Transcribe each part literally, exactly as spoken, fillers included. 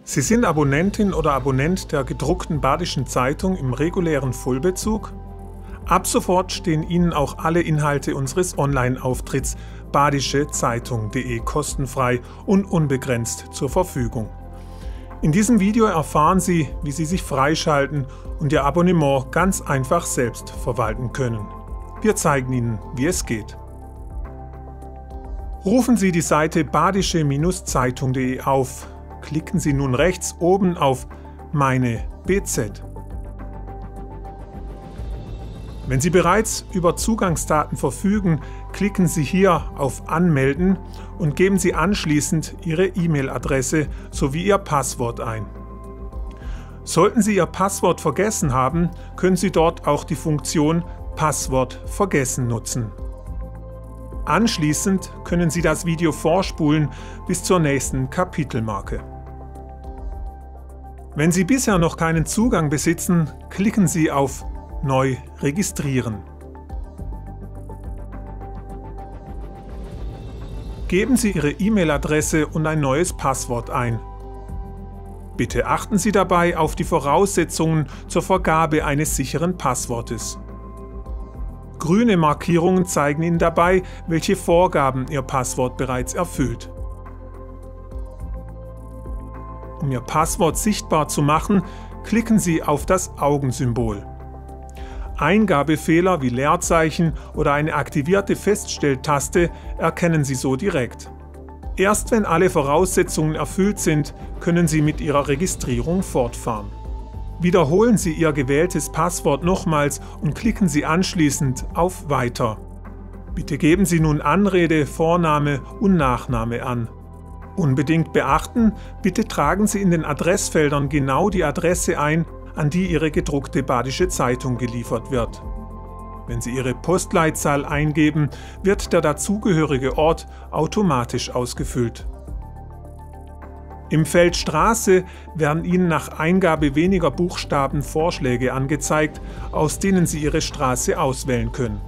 Sie sind Abonnentin oder Abonnent der gedruckten Badischen Zeitung im regulären Vollbezug? Ab sofort stehen Ihnen auch alle Inhalte unseres Online-Auftritts badische zeitung punkt de kostenfrei und unbegrenzt zur Verfügung. In diesem Video erfahren Sie, wie Sie sich freischalten und Ihr Abonnement ganz einfach selbst verwalten können. Wir zeigen Ihnen, wie es geht. Rufen Sie die Seite badische Zeitung punkt de auf. Klicken Sie nun rechts oben auf Meine B Z. Wenn Sie bereits über Zugangsdaten verfügen, klicken Sie hier auf Anmelden und geben Sie anschließend Ihre E-Mail-Adresse sowie Ihr Passwort ein. Sollten Sie Ihr Passwort vergessen haben, können Sie dort auch die Funktion Passwort vergessen nutzen. Anschließend können Sie das Video vorspulen bis zur nächsten Kapitelmarke. Wenn Sie bisher noch keinen Zugang besitzen, klicken Sie auf Neu registrieren. Geben Sie Ihre E-Mail-Adresse und ein neues Passwort ein. Bitte achten Sie dabei auf die Voraussetzungen zur Vergabe eines sicheren Passwortes. Grüne Markierungen zeigen Ihnen dabei, welche Vorgaben Ihr Passwort bereits erfüllt. Um Ihr Passwort sichtbar zu machen, klicken Sie auf das Augensymbol. Eingabefehler wie Leerzeichen oder eine aktivierte Feststelltaste erkennen Sie so direkt. Erst wenn alle Voraussetzungen erfüllt sind, können Sie mit Ihrer Registrierung fortfahren. Wiederholen Sie Ihr gewähltes Passwort nochmals und klicken Sie anschließend auf Weiter. Bitte geben Sie nun Anrede, Vorname und Nachname an. Unbedingt beachten, bitte tragen Sie in den Adressfeldern genau die Adresse ein, an die Ihre gedruckte Badische Zeitung geliefert wird. Wenn Sie Ihre Postleitzahl eingeben, wird der dazugehörige Ort automatisch ausgefüllt. Im Feld Straße werden Ihnen nach Eingabe weniger Buchstaben Vorschläge angezeigt, aus denen Sie Ihre Straße auswählen können.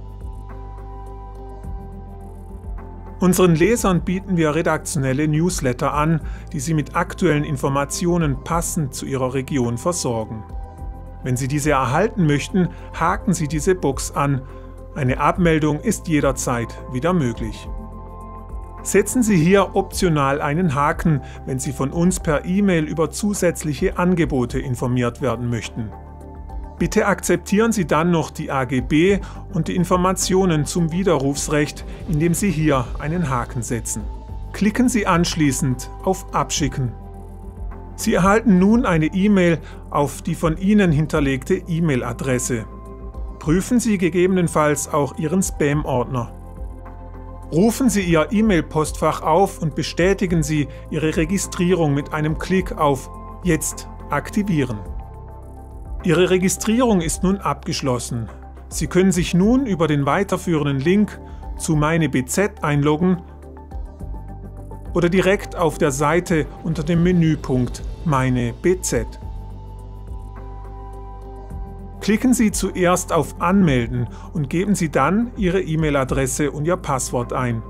Unseren Lesern bieten wir redaktionelle Newsletter an, die Sie mit aktuellen Informationen passend zu Ihrer Region versorgen. Wenn Sie diese erhalten möchten, haken Sie diese Box an. Eine Abmeldung ist jederzeit wieder möglich. Setzen Sie hier optional einen Haken, wenn Sie von uns per E-Mail über zusätzliche Angebote informiert werden möchten. Bitte akzeptieren Sie dann noch die A G B und die Informationen zum Widerrufsrecht, indem Sie hier einen Haken setzen. Klicken Sie anschließend auf Abschicken. Sie erhalten nun eine E-Mail auf die von Ihnen hinterlegte E-Mail-Adresse. Prüfen Sie gegebenenfalls auch Ihren Spam-Ordner. Rufen Sie Ihr E-Mail-Postfach auf und bestätigen Sie Ihre Registrierung mit einem Klick auf Jetzt aktivieren. Ihre Registrierung ist nun abgeschlossen. Sie können sich nun über den weiterführenden Link zu Meine B Z einloggen oder direkt auf der Seite unter dem Menüpunkt Meine B Z. Klicken Sie zuerst auf Anmelden und geben Sie dann Ihre E-Mail-Adresse und Ihr Passwort ein.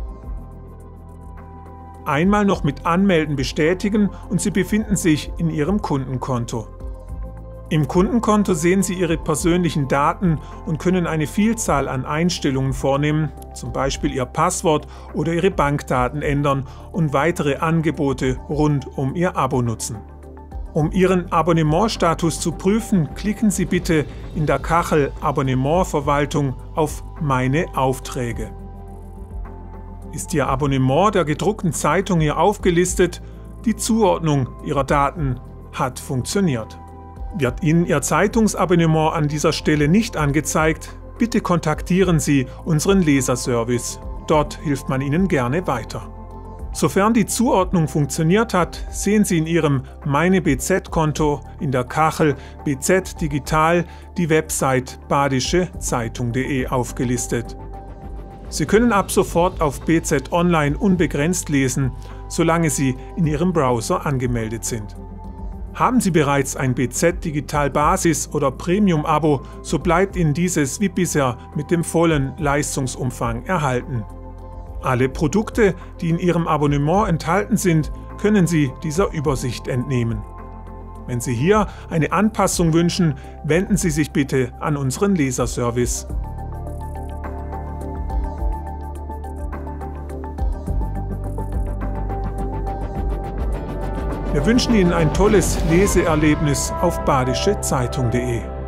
Einmal noch mit Anmelden bestätigen und Sie befinden sich in Ihrem Kundenkonto. Im Kundenkonto sehen Sie Ihre persönlichen Daten und können eine Vielzahl an Einstellungen vornehmen, zum Beispiel Ihr Passwort oder Ihre Bankdaten ändern und weitere Angebote rund um Ihr Abo nutzen. Um Ihren Abonnementstatus zu prüfen, klicken Sie bitte in der Kachel Abonnementverwaltung auf Meine Aufträge. Ist Ihr Abonnement der gedruckten Zeitung hier aufgelistet, die Zuordnung Ihrer Daten hat funktioniert. Wird Ihnen Ihr Zeitungsabonnement an dieser Stelle nicht angezeigt, bitte kontaktieren Sie unseren Leserservice. Dort hilft man Ihnen gerne weiter. Sofern die Zuordnung funktioniert hat, sehen Sie in Ihrem Meine B Z-Konto in der Kachel B Z Digital die Website badische zeitung punkt de aufgelistet. Sie können ab sofort auf B Z Online unbegrenzt lesen, solange Sie in Ihrem Browser angemeldet sind. Haben Sie bereits ein B Z Digital Basis- oder Premium-Abo, so bleibt Ihnen dieses wie bisher mit dem vollen Leistungsumfang erhalten. Alle Produkte, die in Ihrem Abonnement enthalten sind, können Sie dieser Übersicht entnehmen. Wenn Sie hier eine Anpassung wünschen, wenden Sie sich bitte an unseren Leserservice. Wir wünschen Ihnen ein tolles Leseerlebnis auf badische Zeitung punkt de.